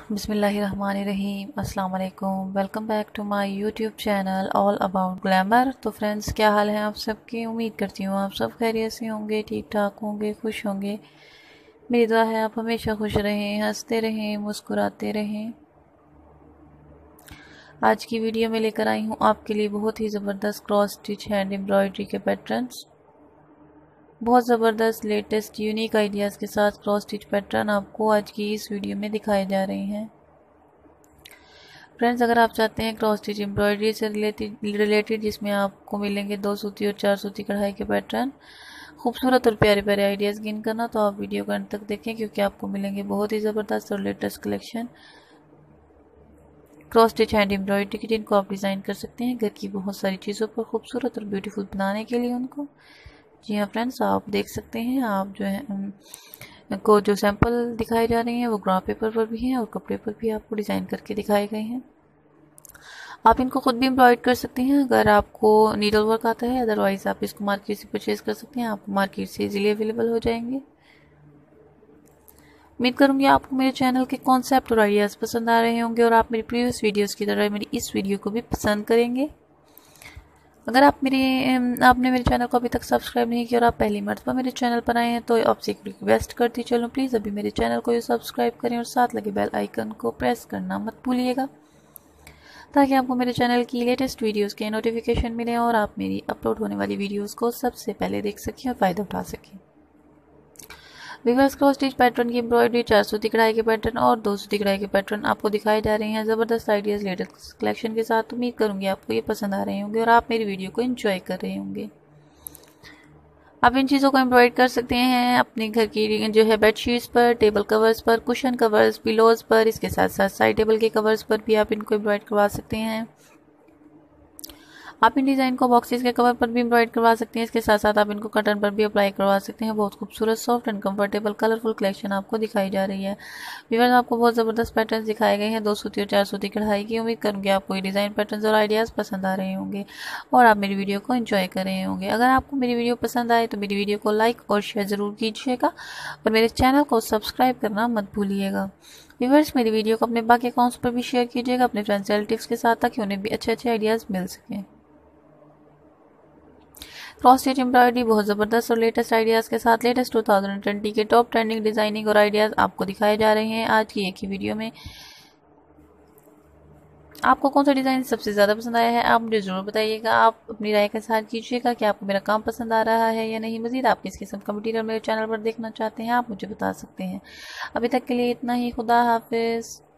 बिस्मिल्लाहिर्रहमानिर्रहीम। अस्सलाम वालेकुम। Welcome back to my YouTube channel all about glamour. तो फ्रेंड्स, क्या हाल है आप सबकी? उम्मीद करती हूँ आप सब खैरियत से होंगे, ठीक ठाक होंगे, खुश होंगे। मेरी दुआ है आप हमेशा खुश रहें, हंसते रहें, मुस्कुराते रहें। आज की वीडियो में लेकर आई हूँ आपके लिए बहुत ही ज़बरदस्त क्रॉस स्टिच हैंड एम्ब्रॉयडरी के पैटर्न्स। बहुत ज़बरदस्त लेटेस्ट यूनिक आइडियाज़ के साथ क्रॉस स्टिच पैटर्न आपको आज की इस वीडियो में दिखाए जा रहे हैं। फ्रेंड्स, अगर आप चाहते हैं क्रॉस स्टिच एम्ब्रॉयडरी से रिलेटेड जिसमें आपको मिलेंगे 2 सूती और 4 सूती कढ़ाई के पैटर्न, खूबसूरत और प्यारे प्यारे आइडियाज़ गेन करना, तो आप वीडियो को अंत तक देखें क्योंकि आपको मिलेंगे बहुत ही ज़बरदस्त और latest collection cross stitch hand embroidery की, जिनको आप डिज़ाइन कर सकते हैं घर की बहुत सारी चीज़ों पर खूबसूरत और ब्यूटीफुल बनाने के लिए उनको। जी हाँ फ्रेंड्स, आप देख सकते हैं, आप जो है को जो सैंपल दिखाए जा रहे हैं वो ग्राफ पेपर पर भी हैं और कपड़े पर भी आपको डिज़ाइन करके दिखाए गए हैं। आप इनको खुद भी एम्ब्रॉयड कर सकते हैं अगर आपको नीडल वर्क आता है, अदरवाइज आप इसको मार्केट से परचेज कर सकते हैं, आपको मार्केट से इजीली अवेलेबल हो जाएंगे। उम्मीद करूंगी आपको मेरे चैनल के कॉन्सेप्ट और आइडियाज़ पसंद आ रहे होंगे और आप मेरी प्रीवियस वीडियोस की तरह मेरी इस वीडियो को भी पसंद करेंगे। अगर आपने मेरे चैनल को अभी तक सब्सक्राइब नहीं किया और आप पहली मर्तबा मेरे चैनल पर आए हैं तो आपसे एक रिक्वेस्ट करती चलूँ, प्लीज़ अभी मेरे चैनल को सब्सक्राइब करें और साथ लगे बेल आइकन को प्रेस करना मत भूलिएगा, ताकि आपको मेरे चैनल की लेटेस्ट वीडियोस के नोटिफिकेशन मिले और आप मेरी अपलोड होने वाली वीडियोस को सबसे पहले देख सकें और फ़ायदा उठा सकें। रिवर्स क्रॉस स्टिच पैटर्न की एम्ब्रॉयडरी, 4 सूती कढ़ाई के पैटर्न और 2 सूती कढ़ाई के पैटर्न आपको दिखाए जा रहे हैं ज़बरदस्त आइडियाज़ लेटेस्ट कलेक्शन के साथ। उम्मीद करूंगी आपको ये पसंद आ रहे होंगे और आप मेरी वीडियो को एंजॉय कर रहे होंगे। आप इन चीज़ों को एम्ब्रॉयड कर सकते हैं अपने घर की जो है बेडशीट्स पर, टेबल कवर्स पर, कुशन कवर्स, पिलोज पर, इसके साथ साथ साइड टेबल के कवर्स पर भी आप इनको एम्ब्रॉयड करवा सकते हैं। आप इन डिज़ाइन को बॉक्सेस के कवर पर भी एम्ब्रॉयड करवा सकते हैं, इसके साथ साथ आप इनको कर्टन पर भी अप्लाई करवा सकते हैं। बहुत खूबसूरत, soft and comfortable, colourful collection आपको दिखाई जा रही है। व्यूअर्स, आपको बहुत ज़बरदस्त पैटर्न्स दिखाए गए हैं 2 सूती और 4 सूती कढ़ाई की। उम्मीद करूँगी आपको ये डिज़ाइन पैटर्न्स और आइडियाज़ पसंद आ रहे होंगे और आप मेरी वीडियो को एंजॉय कर रहे होंगे। अगर आपको मेरी वीडियो पसंद आए तो मेरी वीडियो को लाइक और शेयर ज़रूर कीजिएगा और मेरे चैनल को सब्सक्राइब करना मत भूलिएगा। व्यूअर्स, मेरी वीडियो को अपने बाकी अकाउंट्स पर भी शेयर कीजिएगा अपने फ्रेंड्स रिलेटिव्स के साथ, ताकि उन्हें भी अच्छे अच्छे आइडियाज़ मिल सकें। क्रॉस स्टिच एम्ब्रॉयडरी बहुत ज़बरदस्त और लेटेस्ट आइडियाज़ के साथ लेटेस्ट 2020 के टॉप ट्रेंडिंग डिज़ाइनिंग और आइडियाज़ आपको दिखाए जा रहे हैं आज की एक ही वीडियो में। आपको कौन सा डिज़ाइन सबसे ज़्यादा पसंद आया है आप मुझे ज़रूर बताइएगा। आप अपनी राय का साथ कीजिएगा कि आपको मेरा काम पसंद आ रहा है या नहीं। मज़ीद आप किस किस्म का मटीरियल मेरे चैनल पर देखना चाहते हैं आप मुझे बता सकते हैं। अभी तक के लिए इतना ही। खुदा हाफिज़।